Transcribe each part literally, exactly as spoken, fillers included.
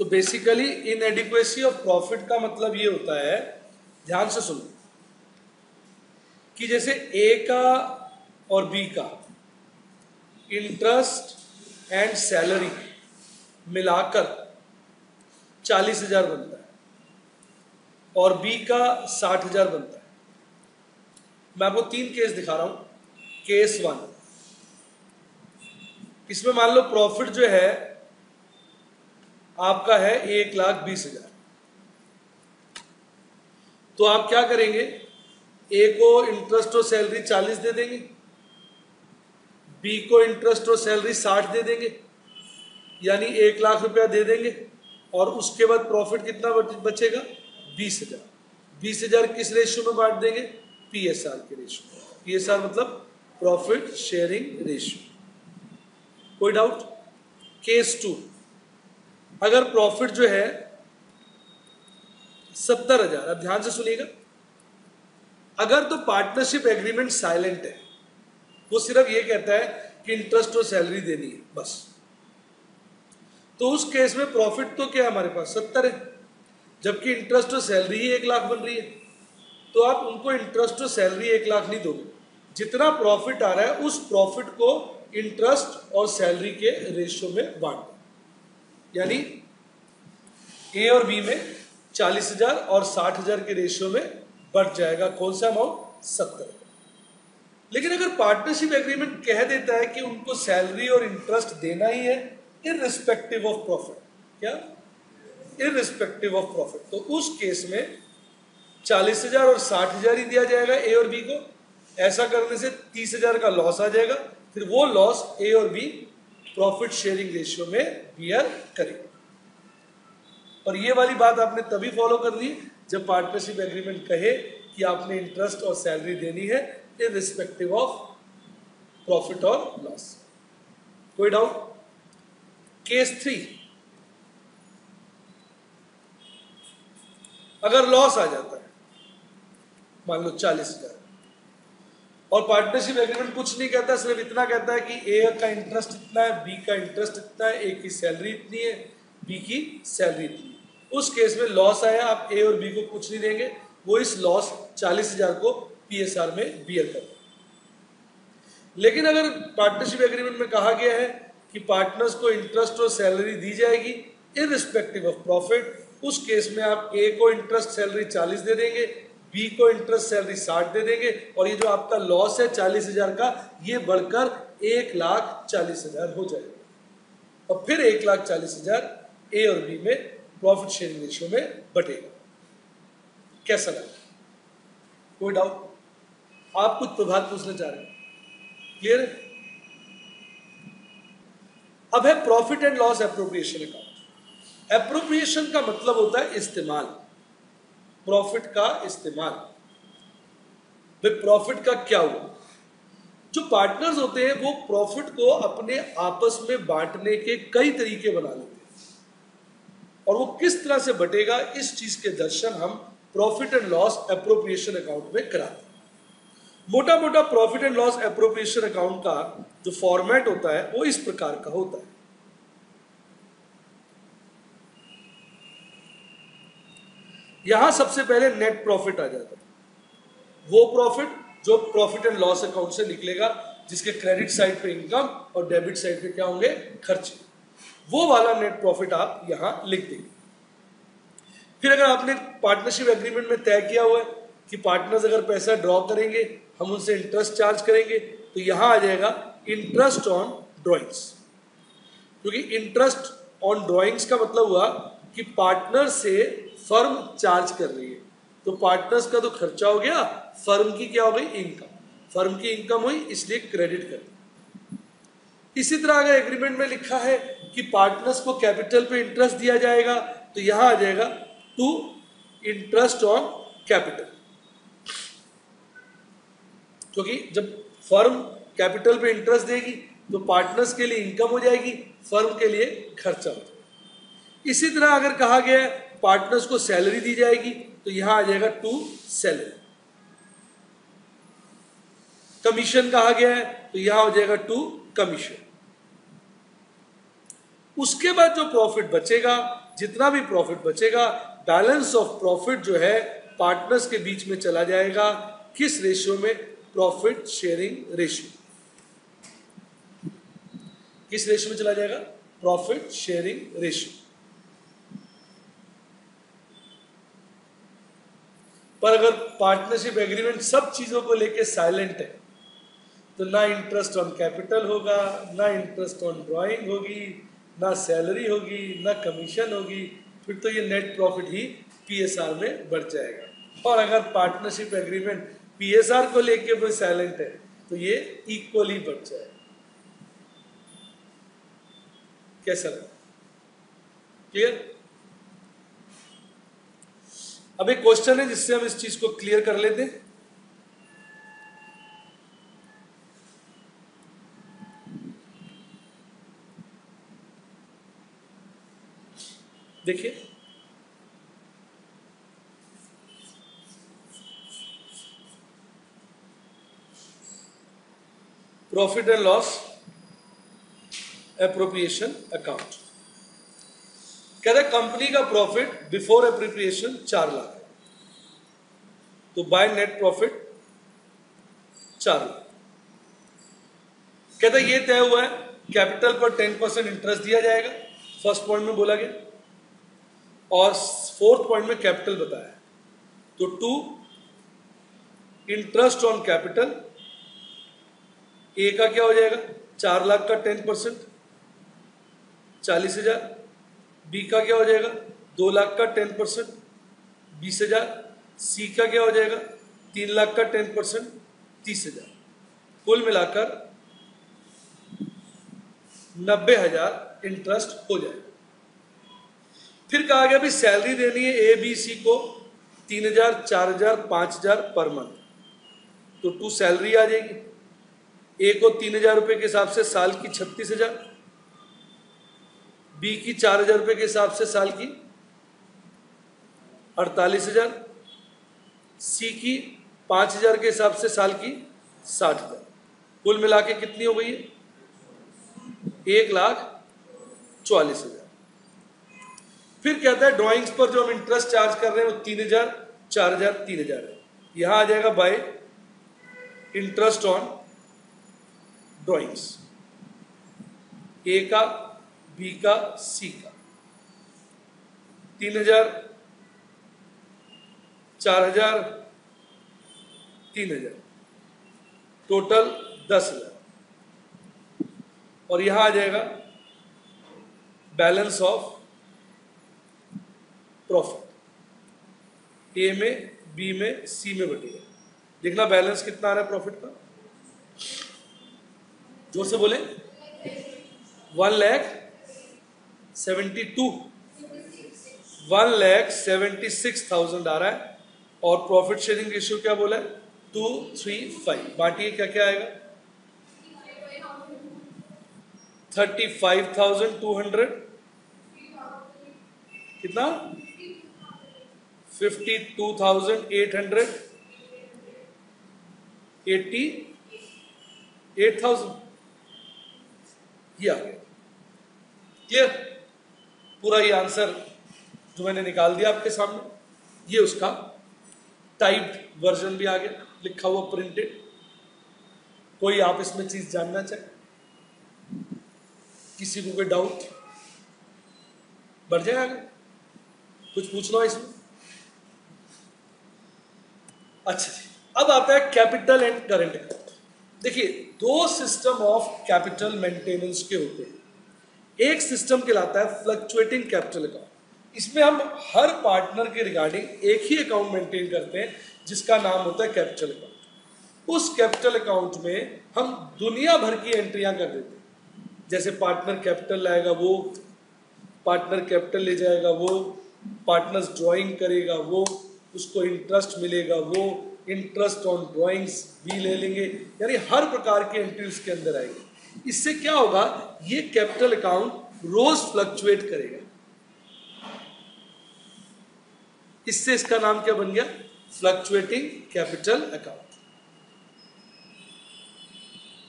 Basically inadequacy of profit का मतलब ये होता है, ध्यान से सुनो, कि जैसे ए का और बी का इंटरेस्ट एंड सैलरी मिलाकर चालीस हजार बनता है और बी का साठ हजार बनता है। मैं आपको तीन केस दिखा रहा हूं। केस वन, इसमें मान लो प्रॉफिट जो है आपका है एक लाख बीस हजार। तो आप क्या करेंगे, ए को इंटरेस्ट और सैलरी चालीस दे देंगे, बी को इंटरेस्ट और सैलरी साठ दे देंगे, यानी एक लाख रुपया दे देंगे, और उसके बाद प्रॉफिट कितना बचेगा, बीस हजार। बीस हजार किस रेशियो में बांट देंगे, पीएसआर के रेशियो में। पीएसआर मतलब प्रॉफिट शेयरिंग रेशियो। कोई डाउट? केस टू, अगर प्रॉफिट जो है सत्तर हजार, अब ध्यान से सुनिएगा, अगर तो पार्टनरशिप एग्रीमेंट साइलेंट है, वो सिर्फ ये कहता है कि इंटरेस्ट और सैलरी देनी है बस, तो उस केस में प्रॉफिट तो क्या है हमारे पास सत्तर है, जबकि इंटरेस्ट और सैलरी ही एक लाख बन रही है। तो आप उनको इंटरेस्ट और सैलरी एक लाख नहीं दोगे, जितना प्रॉफिट आ रहा है उस प्रॉफिट को इंटरेस्ट और सैलरी के रेशियो में बांट दो, यानी ए और बी में चालीस हजार और साठ हजार के रेशियो में बढ़ जाएगा कौन सा अमाउंट, सत्तर। लेकिन अगर पार्टनरशिप एग्रीमेंट कह देता है कि उनको सैलरी और इंटरेस्ट देना ही है इररिस्पेक्टिव ऑफ प्रॉफिट, क्या इररिस्पेक्टिव ऑफ प्रॉफिट, तो उस केस में चालीस हजार और साठ हजार ही दिया जाएगा ए और बी को। ऐसा करने से तीस हजार का लॉस आ जाएगा, फिर वो लॉस ए और बी प्रॉफिट शेयरिंग रेशियो में बियर करेगा। और ये वाली बात आपने तभी फॉलो करनी जब पार्टनरशिप एग्रीमेंट कहे कि आपने इंटरेस्ट और सैलरी देनी है इररिस्पेक्टिव ऑफ प्रॉफिट और लॉस। कोई डाउट? केस थ्री, अगर लॉस आ जाता है मान लो चालीस हजार और पार्टनरशिप एग्रीमेंट कुछ नहीं कहता, सिर्फ इतना कहता है कि ए का इंटरेस्ट इतना है, बी का इंटरेस्ट इतना है, ए की सैलरी इतनी है, बी की सैलरी इतनी है, उस केस में लॉस आया, आप ए और बी को कुछ नहीं देंगे, वो इस लॉस चालीस हजार को पीएसआर में बियर कर। लेकिन अगर पार्टनरशिप एग्रीमेंट में कहा गया है कि पार्टनर्स को इंटरेस्ट और सैलरी दी जाएगी इररिस्पेक्टिव ऑफ प्रॉफिट, उस केस में आप ए को इंटरेस्ट सैलरी चालीस दे देंगे, बी को इंटरेस्ट सैलरी साठ दे देंगे, और ये जो आपका लॉस है चालीस हजार का, ये बढ़कर एक लाख चालीस हजार हो जाएगा, और फिर एक लाख चालीस हजार ए और बी में प्रॉफिट शेयरिंग रेशियो में बटेगा। कैसा लगा? कोई डाउट? आप कुछ प्रभात पूछना चाह रहे हैं? क्लियर है? अब है profit and loss appropriation account. Appropriation का मतलब होता है इस्तेमाल, प्रॉफिट का इस्तेमाल। भाई प्रॉफिट का क्या हुआ? जो पार्टनर्स होते हैं वो प्रॉफिट को अपने आपस में बांटने के कई तरीके बना लेते हैं, और वो किस तरह से बटेगा इस चीज के दर्शन हम profit and loss appropriation account में कराते हैं। मोटा मोटा profit and loss appropriation account का जो फॉर्मेट होता है वो इस प्रकार का होता है। यहां सबसे पहले नेट प्रॉफिट आ जाता है, वो प्रॉफिट जो प्रॉफिट एंड लॉस अकाउंट से निकलेगा, जिसके क्रेडिट साइड पे इनकम और डेबिट साइड पे क्या होंगे, खर्चे, वो वाला नेट प्रॉफिट आप यहां लिख देंगे। फिर अगर आपने पार्टनरशिप एग्रीमेंट में तय किया हुआ है कि पार्टनर्स अगर पैसा ड्रॉ करेंगे हम उनसे इंटरेस्ट चार्ज करेंगे, तो यहां आ जाएगा इंटरेस्ट ऑन ड्रॉइंग्स, क्योंकि इंटरेस्ट ऑन ड्रॉइंग्स का मतलब हुआ कि पार्टनर से फर्म चार्ज कर रही है, तो पार्टनर्स का तो खर्चा हो गया, फर्म की क्या हो गई, इनकम, फर्म की इनकम हुई इसलिए क्रेडिट कर। इसी तरह अगर एग्रीमेंट में लिखा है कि पार्टनर्स को कैपिटल पे इंटरेस्ट दिया जाएगा, तो यहां आ जाएगा टू इंटरेस्ट ऑन कैपिटल, क्योंकि जब फर्म कैपिटल पे इंटरेस्ट देगी तो पार्टनर्स के लिए इनकम हो जाएगी, फर्म के लिए खर्चा हो जाएगा। इसी तरह अगर कहा गया है पार्टनर्स को सैलरी दी जाएगी, तो यहां आ जाएगा टू सैलरी। कमीशन कहा गया है तो यहां हो जाएगा टू कमीशन। उसके बाद जो प्रॉफिट बचेगा जितना भी प्रॉफिट बचेगा बैलेंस ऑफ प्रॉफिट जो है पार्टनर्स के बीच में चला जाएगा। किस रेशियो में? Profit sharing ratio. किस रेशियो में चला जाएगा? Profit sharing ratio. पर अगर पार्टनरशिप एग्रीमेंट सब चीजों को लेके साइलेंट है तो ना इंटरेस्ट ऑन कैपिटल होगा, ना इंटरेस्ट ऑन ड्राइंग होगी, ना सैलरी होगी, ना कमीशन होगी, फिर तो ये नेट प्रॉफिट ही पीएसआर में बढ़ जाएगा। और अगर पार्टनरशिप एग्रीमेंट पीएसआर को लेके भी साइलेंट है तो ये इक्वली बढ़ जाएगा। कैसा लगा? क्लियर? अब एक क्वेश्चन है जिससे हम इस चीज को क्लियर कर लेते हैं। देखिए, profit and loss appropriation account कहता है कंपनी का प्रॉफिट बिफोर एप्रोप्रिएशन चार लाख है, तो बाय नेट प्रॉफिट चार लाख। कहता है ये तय हुआ है कैपिटल पर टेन परसेंट इंटरेस्ट दिया जाएगा, फर्स्ट पॉइंट में बोला गया, और फोर्थ पॉइंट में कैपिटल बताया। तो to interest on capital, A का क्या हो जाएगा? चार लाख का टेन परसेंट चालीस हजार, बी का क्या हो जाएगा? दो लाख का टेन परसेंट बीस हजार, सी का क्या हो जाएगा? तीन लाख का टेन परसेंट तीस हजार, कुल मिलाकर नब्बे हजार इंटरेस्ट हो जाएगा। फिर कहा गया भी सैलरी देनी है ए बी सी को तीन हजार, चार हजार, पांच हजार पर मंथ, तो टू सैलरी आ जाएगी। ए को तीन हजार रुपए के हिसाब से साल की छत्तीस हजार, बी की चार हजार रुपए के हिसाब से साल की अड़तालीस हजार, सी की पांच हजार के हिसाब से साल की साठ हजार, कुल मिला के कितनी हो गई है? एक लाख चौवालीस हजार। फिर कहता है ड्राइंग्स पर जो हम इंटरेस्ट चार्ज कर रहे हैं वो तीन हजार, चार हजार, तीन हजार है। यहां आ जाएगा by interest on drawings, A का, बी का, सी का, तीन हजार, चार हजार, तीन हजार, टोटल दस हजार। और यहां आ जाएगा बैलेंस ऑफ प्रॉफिट, ए में, बी में, सी में बटेगा। देखना बैलेंस कितना आ रहा है प्रॉफिट का, जोर से बोले। One lakh seventy two one lakh seventy six thousand आ रहा है, और प्रॉफिट शेयरिंग रेशियो क्या बोला है? To three five. बांटिए क्या क्या आएगा? Thirty five thousand two hundred, कितना? Fifty two thousand eight hundred, eighty eight thousand, ये आ गया। क्लियर? पूरा ये आंसर जो मैंने निकाल दिया आपके सामने, ये उसका टाइप्ड वर्जन भी आ गया, लिखा हुआ प्रिंटेड। कोई आप इसमें चीज जानना चाहे, किसी को कोई डाउट बढ़ जाए आगे, कुछ पूछना हो इसमें? अच्छा जी, अब आता है कैपिटल एंड करंट अकाउंट। देखिए, दो सिस्टम ऑफ कैपिटल मेंटेनेंस के होते हैं। एक सिस्टम कहलाता है फ्लक्चुएटिंग कैपिटल अकाउंट, इसमें हम हर पार्टनर के रिगार्डिंग एक ही अकाउंट मेंटेन करते हैं जिसका नाम होता है कैपिटल अकाउंट। उस कैपिटल अकाउंट में हम दुनिया भर की एंट्रियां कर देते हैं, जैसे पार्टनर कैपिटल लाएगा वो, पार्टनर कैपिटल ले जाएगा वो, पार्टनर्स ड्राइंग करेगा वो, उसको इंटरेस्ट मिलेगा वो, इंटरेस्ट ऑन ड्राइंग्स भी ले लेंगे, यानी हर प्रकार की एंट्री उसके अंदर आएगी। इससे क्या होगा? ये कैपिटल अकाउंट रोज फ्लक्चुएट करेगा। इससे इसका नाम क्या बन गया? Fluctuating capital account.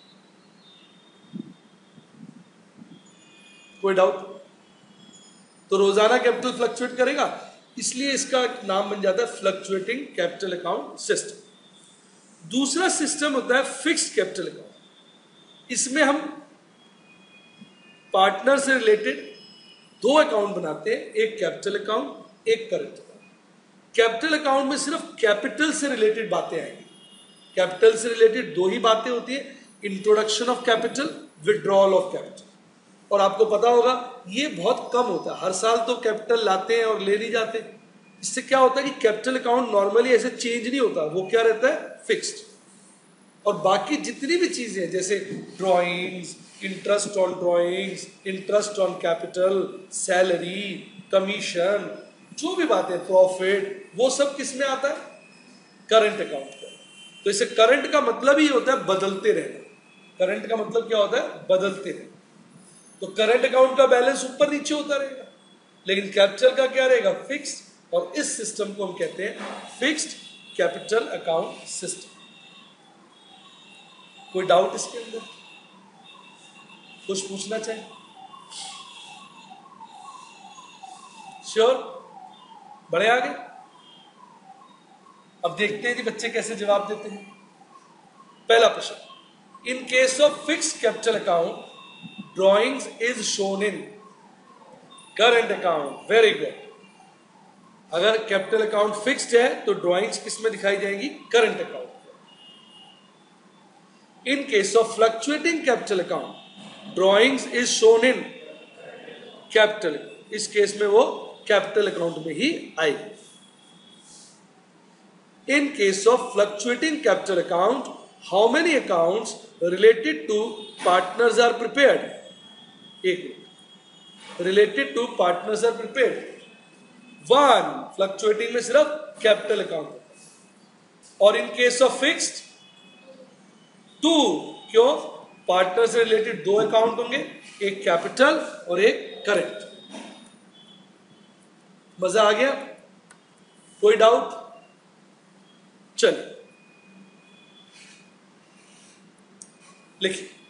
कोई डाउट? तो रोजाना कैपिटल फ्लक्चुएट करेगा, इसलिए इसका नाम बन जाता है फ्लक्चुएटिंग कैपिटल अकाउंट सिस्टम। दूसरा सिस्टम होता है फिक्स्ड कैपिटल अकाउंट। इसमें हम पार्टनर से रिलेटेड दो अकाउंट बनाते हैं, एक कैपिटल अकाउंट, एक करंट अकाउंट। कैपिटल अकाउंट में सिर्फ कैपिटल से रिलेटेड बातें आएंगी। कैपिटल से रिलेटेड दो ही बातें होती है, introduction of capital, withdrawal of capital. और आपको पता होगा ये बहुत कम होता है, हर साल तो कैपिटल लाते हैं और ले नहीं जाते। इससे क्या होता है कि कैपिटल अकाउंट नॉर्मली ऐसे चेंज नहीं होता, वो क्या रहता है, फिक्स्ड। और बाकी जितनी भी चीजें जैसे drawings, interest on drawings, interest on capital, salary, commission, जो भी बातें, प्रॉफिट, वो सब किस में आता है, करंट अकाउंट में। तो इसे करंट का मतलब ही होता है बदलते रहना। करंट का मतलब क्या होता है, बदलते रहना। तो करंट अकाउंट का बैलेंस ऊपर नीचे होता रहेगा, लेकिन कैपिटल का क्या रहेगा, फिक्स्ड। और इस सिस्टम को हम कहते हैं फिक्स्ड कैपिटल अकाउंट सिस्टम। कोई डाउट इसके अंदर, कुछ पूछना चाहिए? श्योर, बड़े आगे। अब देखते हैं कि बच्चे कैसे जवाब देते हैं। पहला प्रश्न, in case of fixed capital account drawings is shown in current account. Very good. अगर कैपिटल अकाउंट फिक्स्ड है तो ड्रॉइंग्स किस में दिखाई जाएंगी, current account. In case of fluctuating capital account drawings is shown in capital. इस case में वो कैपिटल अकाउंट में ही आएगी। In case of fluctuating capital account, how many accounts related to partners are prepared? एक related to partners are prepared, one. Fluctuating में सिर्फ capital account. और in case of fixed, two. क्यों? पार्टनर से related दो अकाउंट होंगे, एक capital और एक करंट। मजा आ गया? कोई डाउट? चलिए लिखिए।